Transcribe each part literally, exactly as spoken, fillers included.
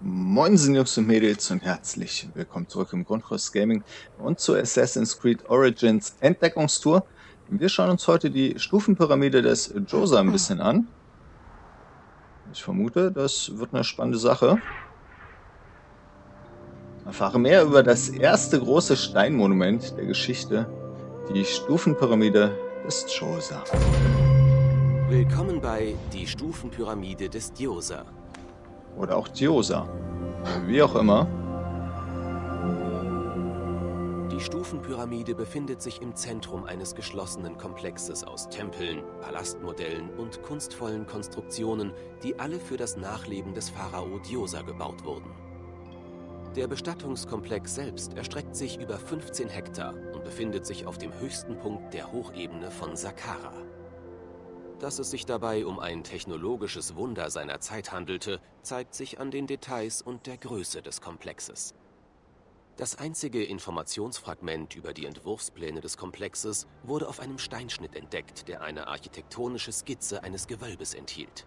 Moin Jungs und Mädels und herzlich willkommen zurück im Grundkurs Gaming und zur Assassin's Creed Origins Entdeckungstour. Wir schauen uns heute die Stufenpyramide des Djoser ein bisschen an. Ich vermute, das wird eine spannende Sache. Erfahre mehr über das erste große Steinmonument der Geschichte, die Stufenpyramide des Djoser. Willkommen bei Die Stufenpyramide des Djoser. Oder auch Djoser. Wie auch immer. Die Stufenpyramide befindet sich im Zentrum eines geschlossenen Komplexes aus Tempeln, Palastmodellen und kunstvollen Konstruktionen, die alle für das Nachleben des Pharao Djoser gebaut wurden. Der Bestattungskomplex selbst erstreckt sich über fünfzehn Hektar und befindet sich auf dem höchsten Punkt der Hochebene von Saqqara. Dass es sich dabei um ein technologisches Wunder seiner Zeit handelte, zeigt sich an den Details und der Größe des Komplexes. Das einzige Informationsfragment über die Entwurfspläne des Komplexes wurde auf einem Steinschnitt entdeckt, der eine architektonische Skizze eines Gewölbes enthielt.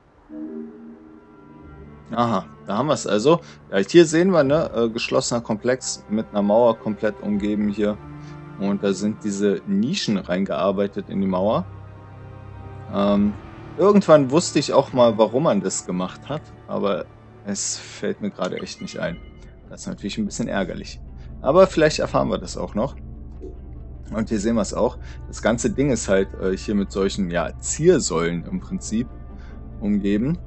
Aha, da haben wir es also. Ja, hier sehen wir, ne, äh, geschlossener Komplex mit einer Mauer komplett umgeben hier. Und da sind diese Nischen reingearbeitet in die Mauer. Ähm, irgendwann wusste ich auch mal, warum man das gemacht hat, aber es fällt mir gerade echt nicht ein. Das ist natürlich ein bisschen ärgerlich. Aber vielleicht erfahren wir das auch noch. Und hier sehen wir es auch. Das ganze Ding ist halt äh, hier mit solchen, ja, Ziersäulen im Prinzip umgeben.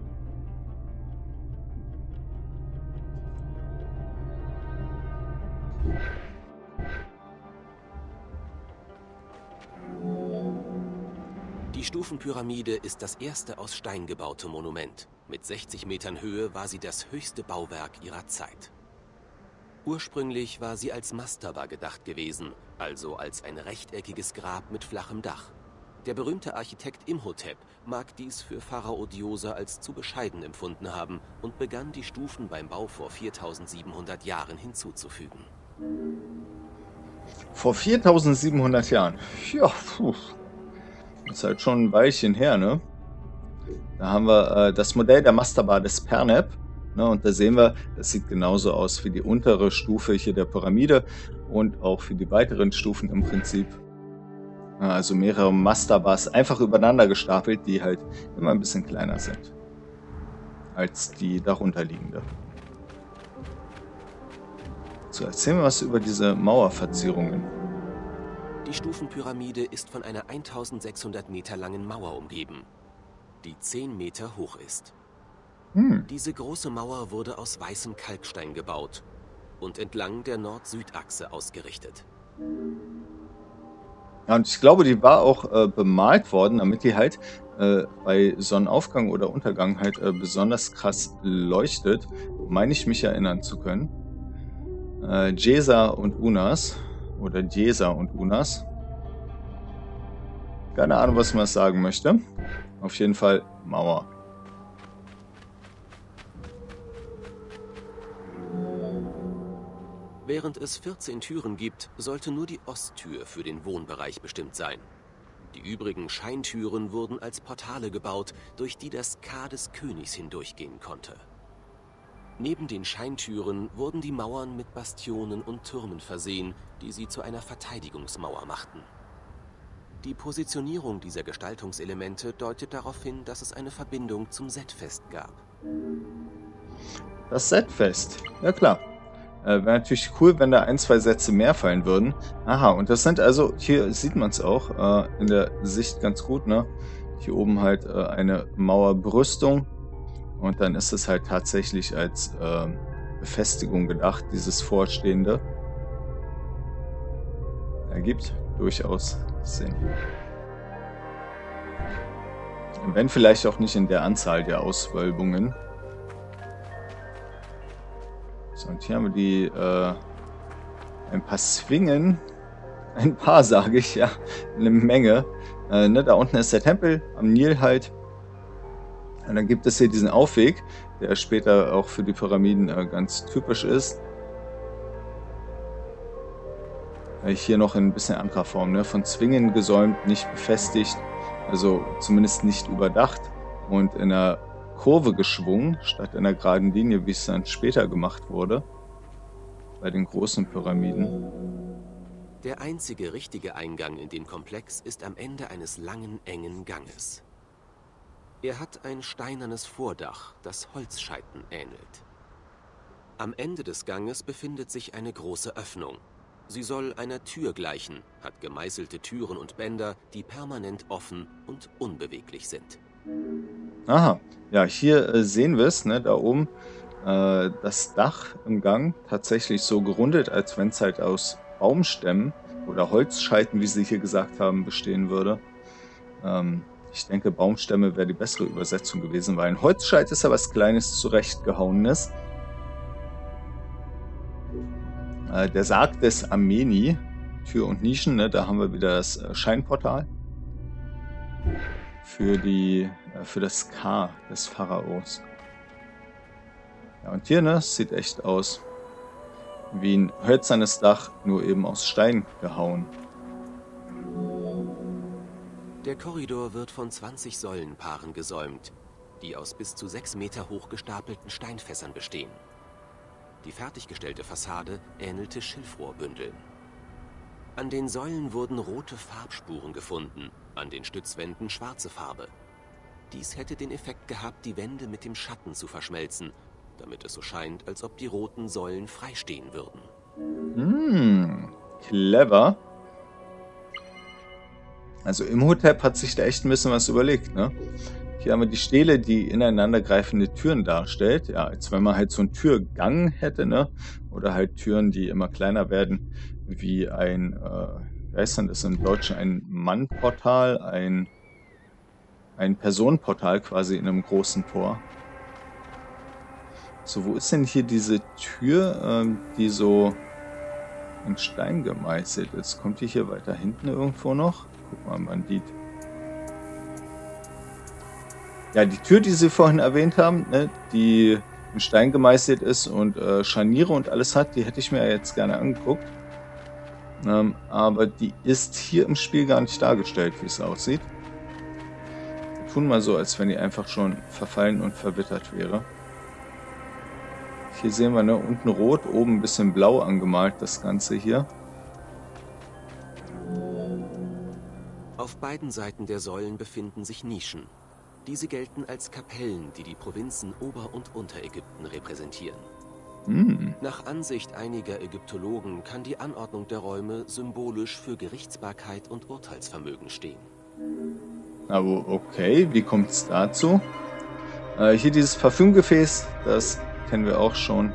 Die Stufenpyramide ist das erste aus Stein gebaute Monument. Mit sechzig Metern Höhe war sie das höchste Bauwerk ihrer Zeit. Ursprünglich war sie als Mastaba gedacht gewesen, also als ein rechteckiges Grab mit flachem Dach. Der berühmte Architekt Imhotep mag dies für Pharao Djoser als zu bescheiden empfunden haben und begann die Stufen beim Bau vor viertausendsiebenhundert Jahren hinzuzufügen. Vor viertausendsiebenhundert Jahren. Ja, puh. Ist halt schon ein Weilchen her, ne? Da haben wir äh, das Modell der Mastaba des Pernep. Ne? Und da sehen wir, das sieht genauso aus wie die untere Stufe hier der Pyramide und auch für die weiteren Stufen im Prinzip. Also mehrere Mastabas einfach übereinander gestapelt, die halt immer ein bisschen kleiner sind als die darunter liegende. So, erzählen wir was über diese Mauerverzierungen. Die Stufenpyramide ist von einer eintausendsechshundert Meter langen Mauer umgeben, die zehn Meter hoch ist. Hm. Diese große Mauer wurde aus weißem Kalkstein gebaut und entlang der Nord-Süd-Achse ausgerichtet. Ja, und ich glaube, die war auch äh, bemalt worden, damit die halt äh, bei Sonnenaufgang oder Untergang halt äh, besonders krass leuchtet. Meine ich mich erinnern zu können. Äh, Djeser und Unas. Oder Djeser und Unas. Keine Ahnung, was man sagen möchte. Auf jeden Fall Mauer. Während es vierzehn Türen gibt, sollte nur die Osttür für den Wohnbereich bestimmt sein. Die übrigen Scheintüren wurden als Portale gebaut, durch die das Ka des Königs hindurchgehen konnte. Neben den Scheintüren wurden die Mauern mit Bastionen und Türmen versehen, die sie zu einer Verteidigungsmauer machten. Die Positionierung dieser Gestaltungselemente deutet darauf hin, dass es eine Verbindung zum Settfest gab. Das Settfest, ja klar. Äh, Wäre natürlich cool, wenn da ein, zwei Sätze mehr fallen würden. Aha, und das sind also, hier sieht man es auch äh, in der Sicht ganz gut, ne? Hier oben halt äh, eine Mauerbrüstung. Und dann ist es halt tatsächlich als äh, Befestigung gedacht, dieses Vorstehende. Ergibt durchaus Sinn. Wenn vielleicht auch nicht in der Anzahl der Auswölbungen. So, und hier haben wir die, äh, ein paar Zwingen. Ein paar, sage ich, ja. Eine Menge. Äh, ne, da unten ist der Tempel, am Nil halt. Und dann gibt es hier diesen Aufweg, der später auch für die Pyramiden äh, ganz typisch ist. Äh, hier noch in ein bisschen anderer Form, ne? Von Zwingen gesäumt, nicht befestigt, also zumindest nicht überdacht und in einer Kurve geschwungen, statt in der geraden Linie, wie es dann später gemacht wurde, bei den großen Pyramiden. Der einzige richtige Eingang in den Komplex ist am Ende eines langen, engen Ganges. Er hat ein steinernes Vordach, das Holzscheiten ähnelt. Am Ende des Ganges befindet sich eine große Öffnung. Sie soll einer Tür gleichen, hat gemeißelte Türen und Bänder, die permanent offen und unbeweglich sind. Aha, ja, hier äh, sehen wir es, ne, da oben, äh, das Dach im Gang tatsächlich so gerundet, als wenn es halt aus Baumstämmen oder Holzscheiten, wie Sie hier gesagt haben, bestehen würde. Ähm, ich denke, Baumstämme wäre die bessere Übersetzung gewesen, weil ein Holzscheit ist ja was Kleines, zurechtgehauenes. Äh, der Sarg des Ameni, Tür und Nischen, ne, da haben wir wieder das äh, Scheinportal für, die, äh, für das K des Pharaos. Ja, und hier, ne, sieht echt aus wie ein hölzernes Dach, nur eben aus Stein gehauen. Der Korridor wird von zwanzig Säulenpaaren gesäumt, die aus bis zu sechs Meter hoch gestapelten Steinfässern bestehen. Die fertiggestellte Fassade ähnelte Schilfrohrbündeln. An den Säulen wurden rote Farbspuren gefunden, an den Stützwänden schwarze Farbe. Dies hätte den Effekt gehabt, die Wände mit dem Schatten zu verschmelzen, damit es so scheint, als ob die roten Säulen freistehen würden. Hm, clever. Also Imhotep hat sich da echt ein bisschen was überlegt, ne? Hier haben wir die Stele, die ineinandergreifende Türen darstellt. Ja, als wenn man halt so einen Türgang hätte, ne? Oder halt Türen, die immer kleiner werden, wie ein, äh, wie heißt denn das im Deutschen, ein Mannportal, ein, ein Personenportal quasi in einem großen Tor. So, wo ist denn hier diese Tür, ähm, die so in Stein gemeißelt ist? Kommt die hier weiter hinten irgendwo noch? Guck mal, Bandit. Ja, die Tür, die Sie vorhin erwähnt haben, ne, die in Stein gemeißelt ist und äh, Scharniere und alles hat, die hätte ich mir jetzt gerne angeguckt. Ähm, aber die ist hier im Spiel gar nicht dargestellt, wie es aussieht. Wir tun mal so, als wenn die einfach schon verfallen und verwittert wäre. Hier sehen wir, ne, unten rot, oben ein bisschen blau angemalt, das Ganze hier. Auf beiden Seiten der Säulen befinden sich Nischen. Diese gelten als Kapellen, die die Provinzen Ober- und Unterägypten repräsentieren. Hm. Nach Ansicht einiger Ägyptologen kann die Anordnung der Räume symbolisch für Gerichtsbarkeit und Urteilsvermögen stehen. Aber okay, wie kommt es dazu? Äh, hier dieses Parfümgefäß, das kennen wir auch schon.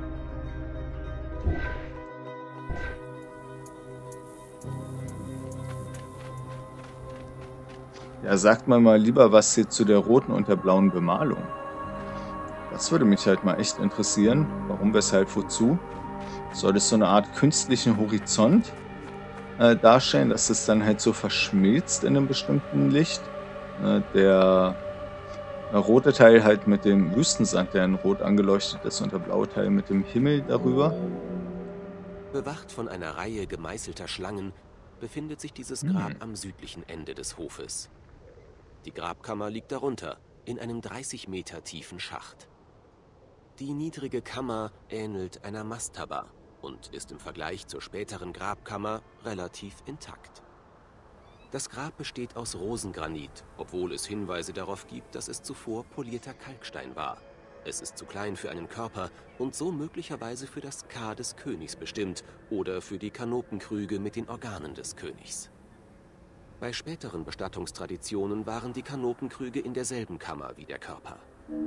Ja, sagt man mal lieber was hier zu der roten und der blauen Bemalung. Das würde mich halt mal echt interessieren. Warum, weshalb, wozu? Soll das so eine Art künstlichen Horizont äh, darstellen, dass es dann halt so verschmilzt in einem bestimmten Licht? Äh, der, der rote Teil halt mit dem Wüstensand, der in rot angeleuchtet ist, und der blaue Teil mit dem Himmel darüber. Bewacht von einer Reihe gemeißelter Schlangen befindet sich dieses Grab hm. am südlichen Ende des Hofes. Die Grabkammer liegt darunter, in einem dreißig Meter tiefen Schacht. Die niedrige Kammer ähnelt einer Mastaba und ist im Vergleich zur späteren Grabkammer relativ intakt. Das Grab besteht aus Rosengranit, obwohl es Hinweise darauf gibt, dass es zuvor polierter Kalkstein war. Es ist zu klein für einen Körper und so möglicherweise für das K des Königs bestimmt oder für die Kanopenkrüge mit den Organen des Königs. Bei späteren Bestattungstraditionen waren die Kanopenkrüge in derselben Kammer wie der Körper.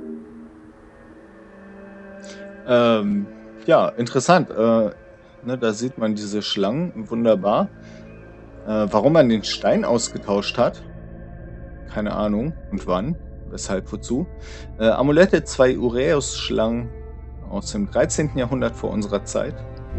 Ähm, ja, interessant. Äh, ne, da sieht man diese Schlangen, wunderbar. Äh, warum man den Stein ausgetauscht hat, keine Ahnung. Und wann, weshalb, wozu. Äh, Amulette, zwei Uräus-Schlangen aus dem dreizehnten Jahrhundert vor unserer Zeit.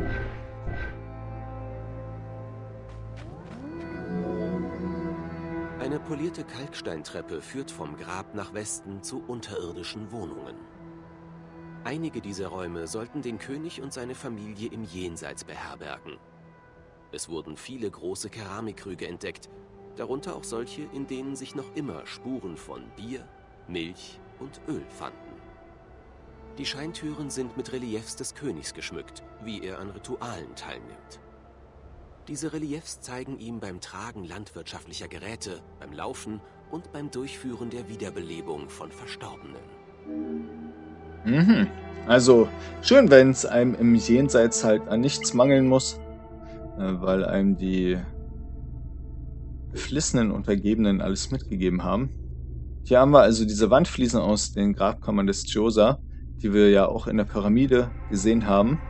Eine polierte Kalksteintreppe führt vom Grab nach Westen zu unterirdischen Wohnungen. Einige dieser Räume sollten den König und seine Familie im Jenseits beherbergen. Es wurden viele große Keramikkrüge entdeckt, darunter auch solche, in denen sich noch immer Spuren von Bier, Milch und Öl fanden. Die Scheintüren sind mit Reliefs des Königs geschmückt, wie er an Ritualen teilnimmt. Diese Reliefs zeigen ihm beim Tragen landwirtschaftlicher Geräte, beim Laufen und beim Durchführen der Wiederbelebung von Verstorbenen. Mhm. Also schön, wenn es einem im Jenseits halt an nichts mangeln muss, äh, weil einem die Beflissenen Untergebenen alles mitgegeben haben. Hier haben wir also diese Wandfliesen aus den Grabkammern des Djoser, die wir ja auch in der Pyramide gesehen haben.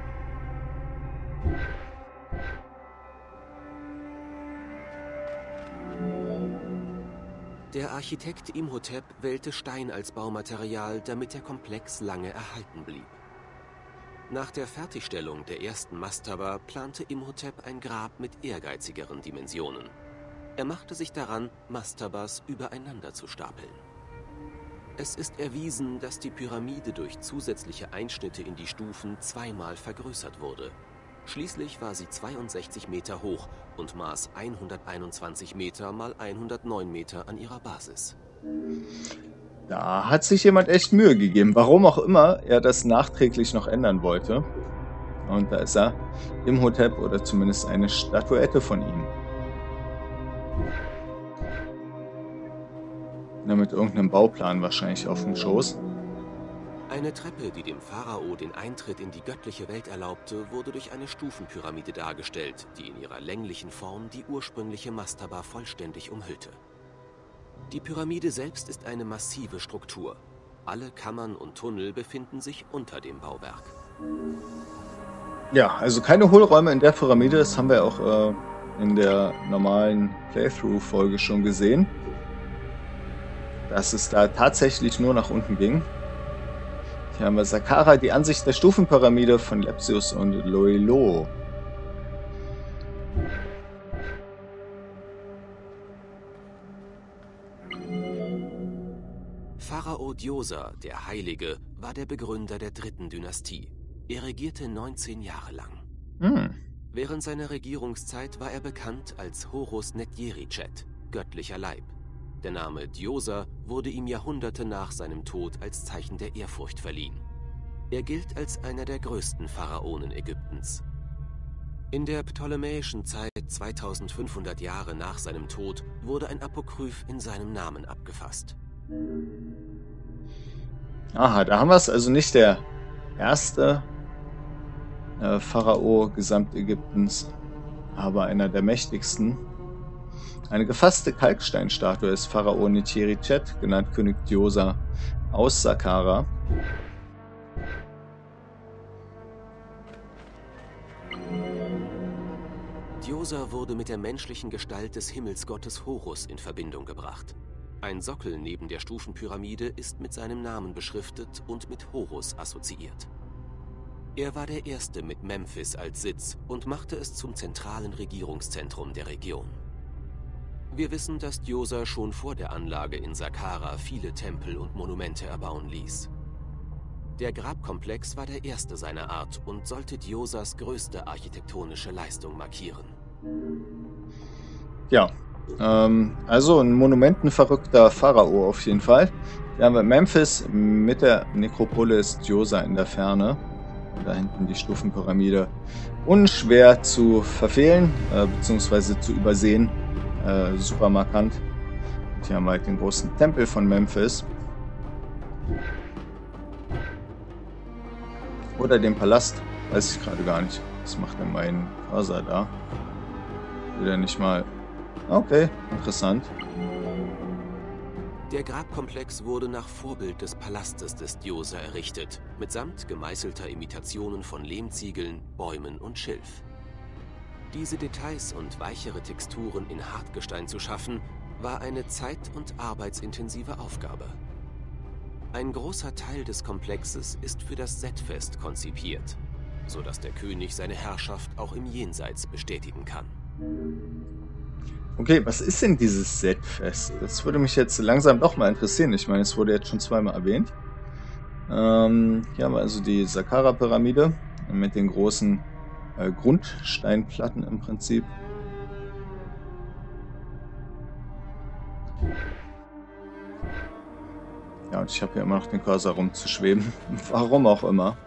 Der Architekt Imhotep wählte Stein als Baumaterial, damit der Komplex lange erhalten blieb. Nach der Fertigstellung der ersten Mastaba plante Imhotep ein Grab mit ehrgeizigeren Dimensionen. Er machte sich daran, Mastabas übereinander zu stapeln. Es ist erwiesen, dass die Pyramide durch zusätzliche Einschnitte in die Stufen zweimal vergrößert wurde. Schließlich war sie zweiundsechzig Meter hoch und maß hunderteinundzwanzig Meter mal hundertneun Meter an ihrer Basis. Da hat sich jemand echt Mühe gegeben, warum auch immer er das nachträglich noch ändern wollte. Und da ist er, Imhotep, oder zumindest eine Statuette von ihm. Ja, mit irgendeinem Bauplan wahrscheinlich auf dem Schoß. Eine Treppe, die dem Pharao den Eintritt in die göttliche Welt erlaubte, wurde durch eine Stufenpyramide dargestellt, die in ihrer länglichen Form die ursprüngliche Mastaba vollständig umhüllte. Die Pyramide selbst ist eine massive Struktur. Alle Kammern und Tunnel befinden sich unter dem Bauwerk. Ja, also keine Hohlräume in der Pyramide, das haben wir auch äh, in der normalen Playthrough-Folge schon gesehen. Dass es da tatsächlich nur nach unten ging. Hier haben wir Saqqara, die Ansicht der Stufenpyramide von Lepsius und Loiloe. Pharao Djoser, der Heilige, war der Begründer der dritten Dynastie. Er regierte neunzehn Jahre lang. Hm. Während seiner Regierungszeit war er bekannt als Horus Netjeritchet, göttlicher Leib. Der Name Djoser wurde ihm Jahrhunderte nach seinem Tod als Zeichen der Ehrfurcht verliehen. Er gilt als einer der größten Pharaonen Ägyptens. In der ptolemäischen Zeit, zweitausendfünfhundert Jahre nach seinem Tod, wurde ein Apokryph in seinem Namen abgefasst. Aha, da haben wir es, also nicht der erste äh, Pharao Gesamtägyptens, aber einer der mächtigsten. Eine gefasste Kalksteinstatue des Pharao Netjeritchet, genannt König Djoser, aus Saqqara. Djoser wurde mit der menschlichen Gestalt des Himmelsgottes Horus in Verbindung gebracht. Ein Sockel neben der Stufenpyramide ist mit seinem Namen beschriftet und mit Horus assoziiert. Er war der Erste mit Memphis als Sitz und machte es zum zentralen Regierungszentrum der Region. Wir wissen, dass Djoser schon vor der Anlage in Saqqara viele Tempel und Monumente erbauen ließ. Der Grabkomplex war der erste seiner Art und sollte Djosers größte architektonische Leistung markieren. Ja, ähm, also ein monumentenverrückter Pharao auf jeden Fall. Hier haben wir Memphis mit der Nekropolis Djoser in der Ferne. Da hinten die Stufenpyramide. Unschwer zu verfehlen, äh, beziehungsweise zu übersehen. Äh, super markant. Und hier haben wir halt den großen Tempel von Memphis. Oder den Palast. Weiß ich gerade gar nicht. Was macht denn mein Cursor da? Will er nicht mal... Okay, interessant. Der Grabkomplex wurde nach Vorbild des Palastes des Djoser errichtet, mitsamt gemeißelter Imitationen von Lehmziegeln, Bäumen und Schilf. Diese Details und weichere Texturen in Hartgestein zu schaffen, war eine zeit- und arbeitsintensive Aufgabe. Ein großer Teil des Komplexes ist für das Set-Fest konzipiert, sodass der König seine Herrschaft auch im Jenseits bestätigen kann. Okay, was ist denn dieses Set-Fest? Das würde mich jetzt langsam doch mal interessieren. Ich meine, es wurde jetzt schon zweimal erwähnt. Ähm, hier haben wir also die Saqqara-Pyramide mit den großen äh, Grundsteinplatten im Prinzip. Ja, und ich habe hier immer noch den Cursor rumzuschweben. Warum auch immer.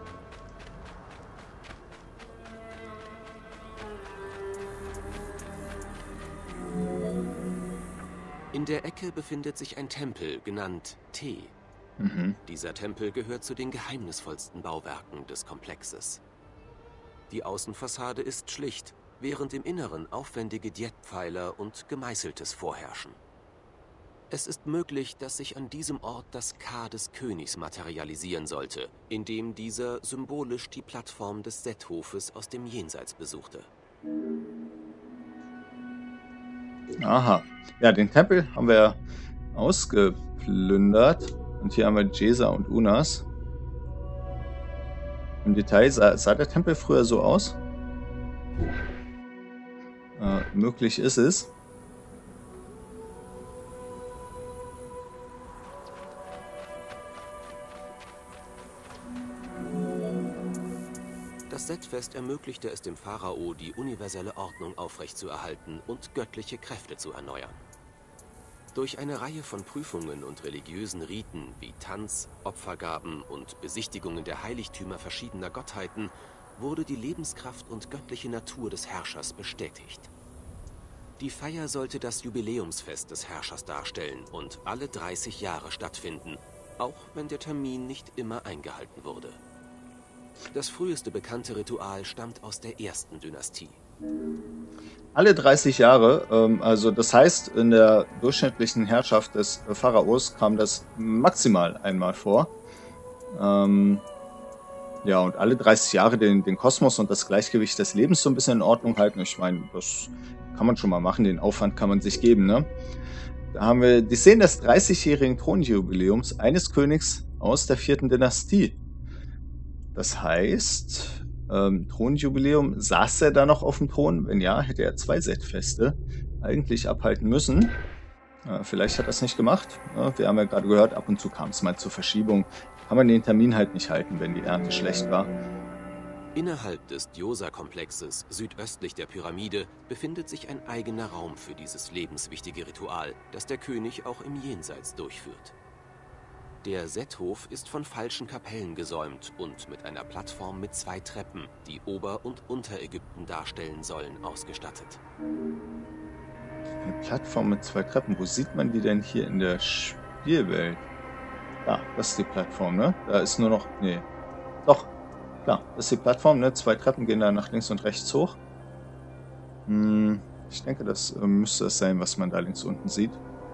In der Ecke befindet sich ein Tempel, genannt T. Mhm. Dieser Tempel gehört zu den geheimnisvollsten Bauwerken des Komplexes. Die Außenfassade ist schlicht, während im Inneren aufwendige Djettpfeiler und Gemeißeltes vorherrschen. Es ist möglich, dass sich an diesem Ort das K des Königs materialisieren sollte, indem dieser symbolisch die Plattform des Seth-Hofes aus dem Jenseits besuchte. Aha. Ja, den Tempel haben wir ausgeplündert. Und hier haben wir Jesa und Unas. Im Detail sah, sah der Tempel früher so aus. Äh, möglich ist es. Das Seth-Fest ermöglichte es dem Pharao, die universelle Ordnung aufrechtzuerhalten und göttliche Kräfte zu erneuern. Durch eine Reihe von Prüfungen und religiösen Riten wie Tanz, Opfergaben und Besichtigungen der Heiligtümer verschiedener Gottheiten wurde die Lebenskraft und göttliche Natur des Herrschers bestätigt. Die Feier sollte das Jubiläumsfest des Herrschers darstellen und alle dreißig Jahre stattfinden, auch wenn der Termin nicht immer eingehalten wurde. Das früheste bekannte Ritual stammt aus der ersten Dynastie. Alle dreißig Jahre, ähm, also das heißt, in der durchschnittlichen Herrschaft des äh, Pharaos kam das maximal einmal vor. Ähm, ja, und alle dreißig Jahre den, den Kosmos und das Gleichgewicht des Lebens so ein bisschen in Ordnung halten. Ich meine, das kann man schon mal machen, den Aufwand kann man sich geben, ne? Da haben wir die Szene des dreißigjährigen Thronjubiläums eines Königs aus der vierten Dynastie. Das heißt, ähm, Thronjubiläum, saß er da noch auf dem Thron? Wenn ja, hätte er zwei Seth-Feste eigentlich abhalten müssen. Äh, vielleicht hat er es nicht gemacht. Ja, wir haben ja gerade gehört, ab und zu kam es mal zur Verschiebung. Kann man den Termin halt nicht halten, wenn die Ernte schlecht war. Innerhalb des Djoser-Komplexes, südöstlich der Pyramide, befindet sich ein eigener Raum für dieses lebenswichtige Ritual, das der König auch im Jenseits durchführt. Der Seth-Hof ist von falschen Kapellen gesäumt und mit einer Plattform mit zwei Treppen, die Ober- und Unterägypten darstellen sollen, ausgestattet. Eine Plattform mit zwei Treppen. Wo sieht man die denn hier in der Spielwelt? Ja, das ist die Plattform, ne? Da ist nur noch... Nee. Doch. Klar, das ist die Plattform, ne? Zwei Treppen gehen da nach links und rechts hoch. Hm, ich denke, das äh, müsste es sein, was man da links unten sieht.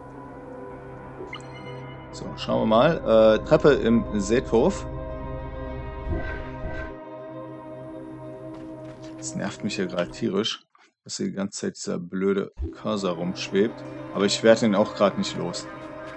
So, schauen wir mal. Äh, Treppe im Seth-Hof. Das nervt mich hier gerade tierisch, dass hier die ganze Zeit dieser blöde Cursor rumschwebt. Aber ich werde ihn auch gerade nicht los.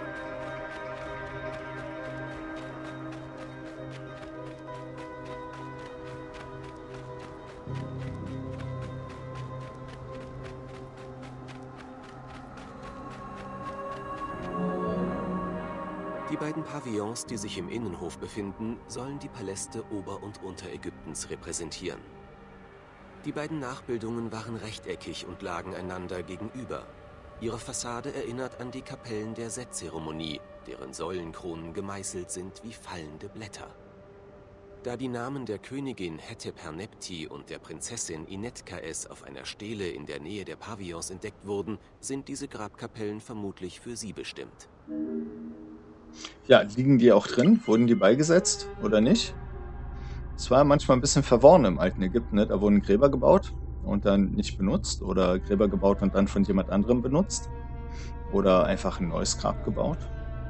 Die beiden Pavillons, die sich im Innenhof befinden, sollen die Paläste Ober- und Unterägyptens repräsentieren. Die beiden Nachbildungen waren rechteckig und lagen einander gegenüber. Ihre Fassade erinnert an die Kapellen der Set-Zeremonie, deren Säulenkronen gemeißelt sind wie fallende Blätter. Da die Namen der Königin Hetep-Hernepti und der Prinzessin Inet-Kaes auf einer Stele in der Nähe der Pavillons entdeckt wurden, sind diese Grabkapellen vermutlich für sie bestimmt. Ja, liegen die auch drin? Wurden die beigesetzt oder nicht? Es war manchmal ein bisschen verworren im alten Ägypten, ne? Da wurden Gräber gebaut und dann nicht benutzt oder Gräber gebaut und dann von jemand anderem benutzt oder einfach ein neues Grab gebaut.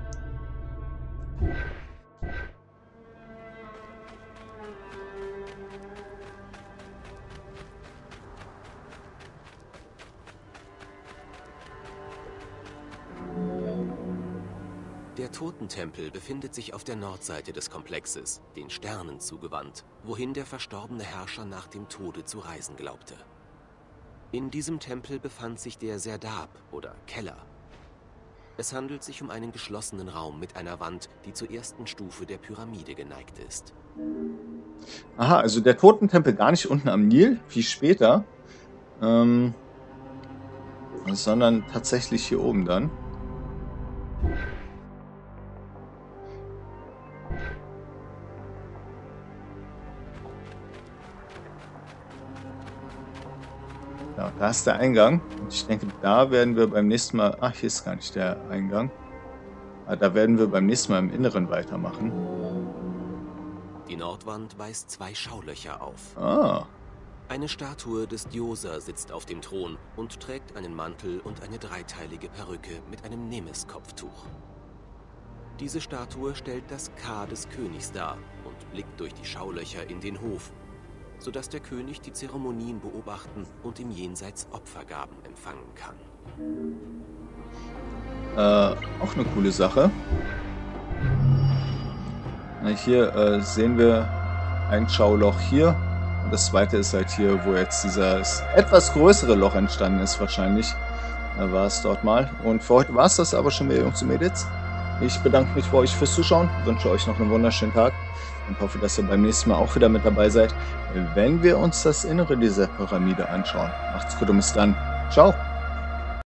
Der Totentempel befindet sich auf der Nordseite des Komplexes, den Sternen zugewandt, wohin der verstorbene Herrscher nach dem Tode zu reisen glaubte. In diesem Tempel befand sich der Serdab oder Keller. Es handelt sich um einen geschlossenen Raum mit einer Wand, die zur ersten Stufe der Pyramide geneigt ist. Aha, also der Totentempel gar nicht unten am Nil, wie später, ähm, sondern tatsächlich hier oben dann. Ja, da ist der Eingang. Und ich denke, da werden wir beim nächsten Mal... Ach, hier ist gar nicht der Eingang. Ah, da werden wir beim nächsten Mal im Inneren weitermachen. Die Nordwand weist zwei Schaulöcher auf. Ah. Eine Statue des Djoser sitzt auf dem Thron und trägt einen Mantel und eine dreiteilige Perücke mit einem Nemes-Kopftuch. Diese Statue stellt das K des Königs dar und blickt durch die Schaulöcher in den Hof, sodass der König die Zeremonien beobachten und im Jenseits Opfergaben empfangen kann. Äh, auch eine coole Sache. Na, hier äh, sehen wir ein Schauloch hier. Und das zweite ist halt hier, wo jetzt dieses etwas größere Loch entstanden ist wahrscheinlich. Da war es dort mal. Und für heute war es das aber schon wieder, Jungs und Mädels. Ich bedanke mich bei euch fürs Zuschauen, wünsche euch noch einen wunderschönen Tag und hoffe, dass ihr beim nächsten Mal auch wieder mit dabei seid, wenn wir uns das Innere dieser Pyramide anschauen. Macht's gut und bis dann. Ciao!